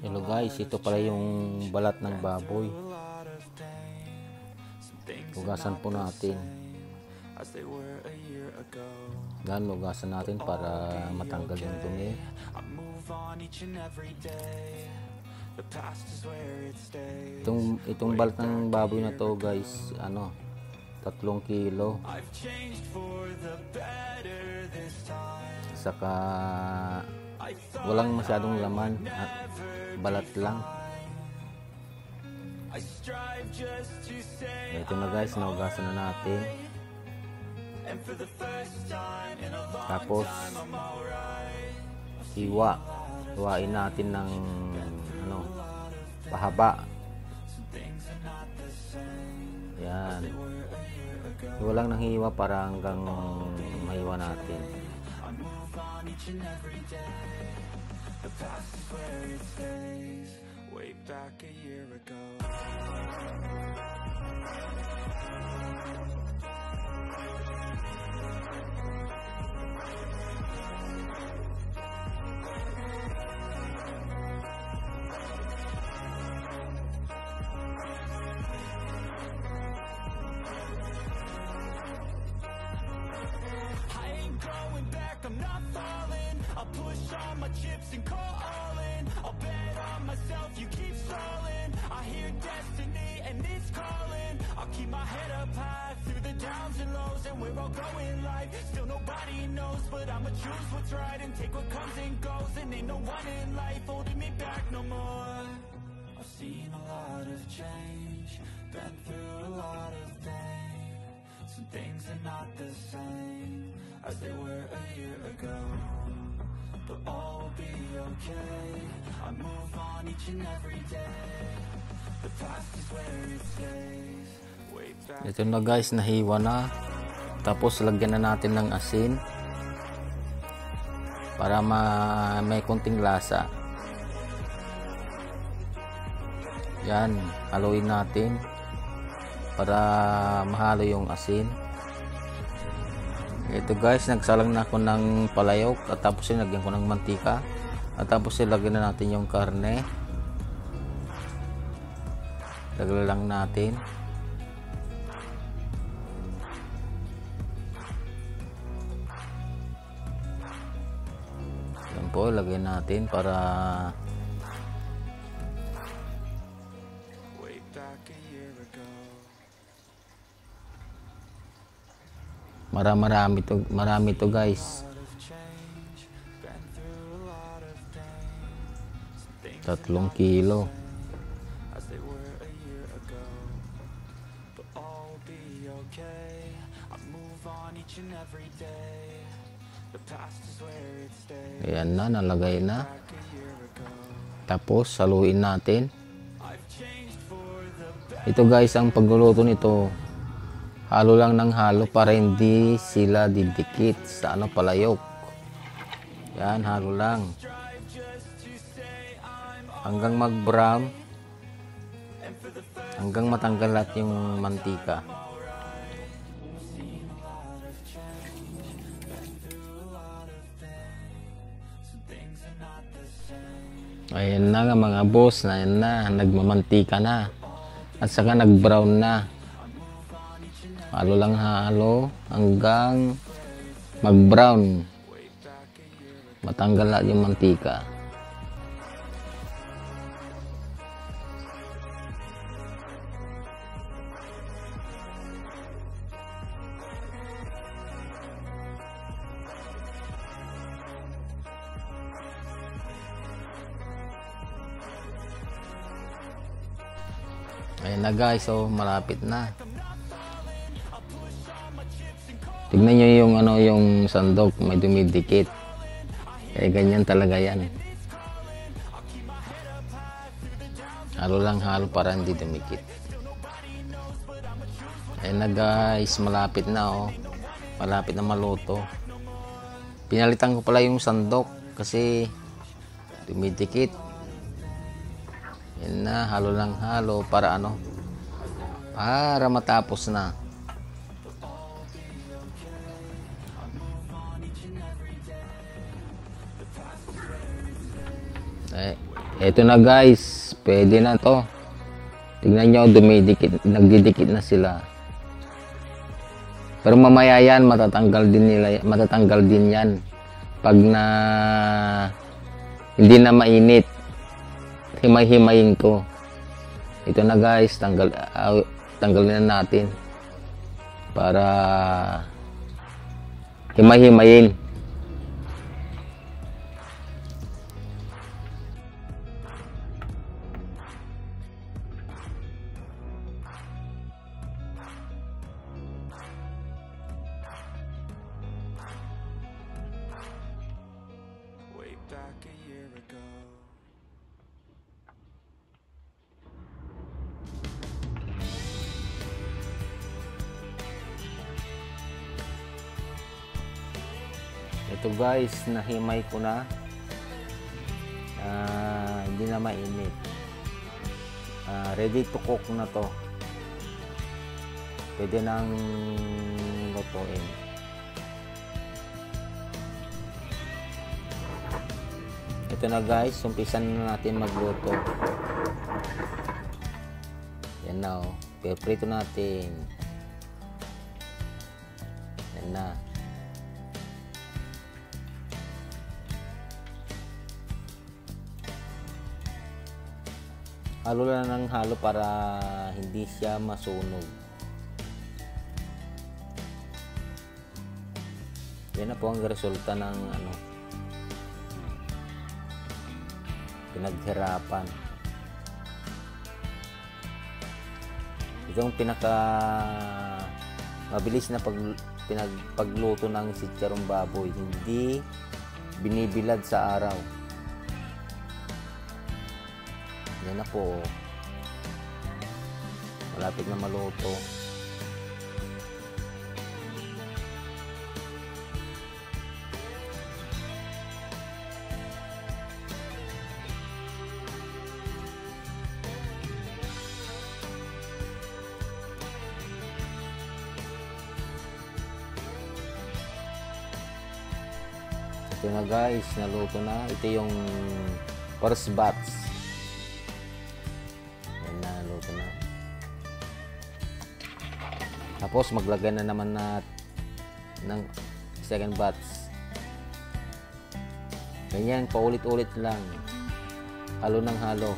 Hello guys, ito pala yung balat ng baboy. Hugasan po natin. Yan, hugasan natin para matanggal yung dumi. Itong balat ng baboy na to guys, 3 kilo. Saka walang masyadong laman at balat lang. Ito na guys, nahugasan na natin. Tapos hiwain natin ng pahaba. Yan, walang nang hiwa para hanggang mahiwa natin. The past is where it stays, way back a year ago. I ain't going back, I'm not falling. I'll push all my chips and call all in. I'll bet on myself, you keep stalling. I hear destiny and it's calling. I'll keep my head up high through the downs and lows, and we're all going live. Still nobody knows, but I'ma choose what's right and take what comes and goes. And ain't no one in life holding me back no more. I've seen a lot of change, been through a lot of pain. Some things are not the same as they were a year ago, but all will be okay. I move on each and every day. The past is where it stays. Ito na guys, nahiwa na. Tapos lagyan na natin ng asin para may konting lasa. Yan, haluin natin para mahalo yung asin. Ito guys, nagsalang na ako ng palayok at tapos nilagyan ko ng mantika at tapos ilagyan na natin yung karne. Lagyan lang natin. Yan po, lagyan natin para marami to guys. 3 kilo. Ayan na, nalagay na. Tapos haluin natin. Ito guys, ang pagluluto nito, halo lang ng halo para hindi sila didikit sa palayok. Yan, halo lang hanggang mag-brown, hanggang matanggal lahat yung mantika. Ayan na nga mga boss, ayan na, nagmamantika na at saka nag-brown na. Halo lang halo hanggang mag-brown, matanggal lahat yung mantika. Ayan na guys, so malapit na. Tignan nyo yung yung sandok, may dumidikit. Kaya ganyan talaga yan. Halo lang halo para hindi dumikit. Ayan na guys, malapit na malapit na maluto. Pinalitan ko pala yung sandok kasi dumidikit. Ayan na, halo lang halo para para matapos na. Eto na guys, pwede na to. Tignan nyo, dumidikit, nagdidikit na sila. Pero mamaya yan, matatanggal din yan. Pag na hindi na mainit, himay-himayin ko. Ito na guys, tanggalin na natin. Para himay-himayin. Back a year ago. Ito guys, nahimay ko na. Hindi na mainit. Ready to cook na to. Pwede nang lutuin. Ito na guys, umpisan na natin magluto. Yan na oh. Piprito natin. Yan na. Halo lang ng halo para hindi siya masunog. Yan na po ang resulta ng pinaghirapan. Ito ang pinaka mabilis na pagluto ng sitsarong baboy, hindi binibilad sa araw. Yan na po, malapit na maluto. Ito na guys, naluto na. Ito yung first batch. Yan na, naluto na. Tapos maglagay na naman ng second batch. Ganyan, paulit-ulit lang. Halo ng halo.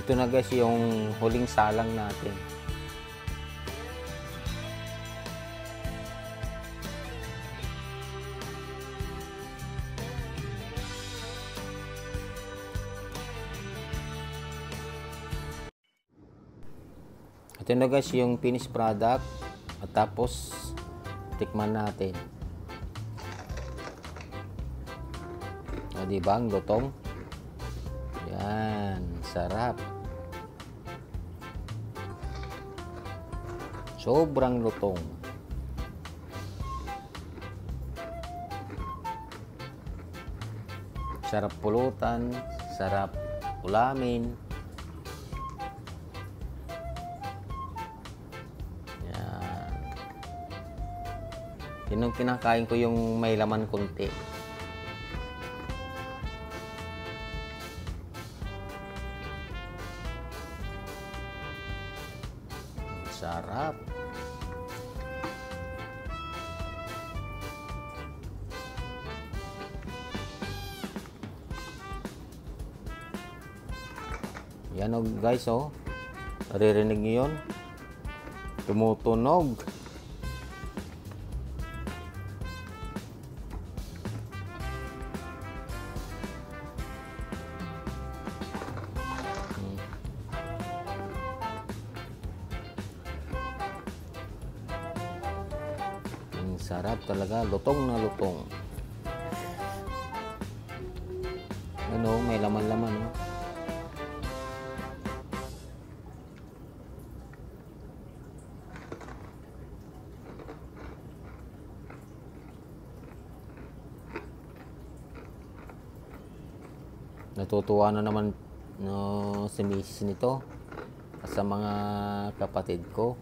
Ito na guys yung huling salang natin. Ito na guys yung finished product. At tapos tikman natin. O diba ang lutong? Yan, sarap. Sobrang lutong. Sarap pulutan, sarap ulamin. Yan. Yun yung kinakain ko yung may laman konti. Sarap. Yan o guys oh. Naririnig niyo yun? Tumutunog. Sarap talaga, lutong na lutong. Ano, may laman-laman. No? Natutuwa na naman no, si misis nito sa mga kapatid ko.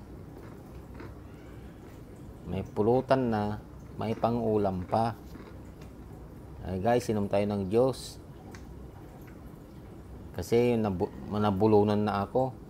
May pulutan na, may pang-ulam pa. Ay guys, inom tayo ng Diyos. Kasi nabulunan na ako.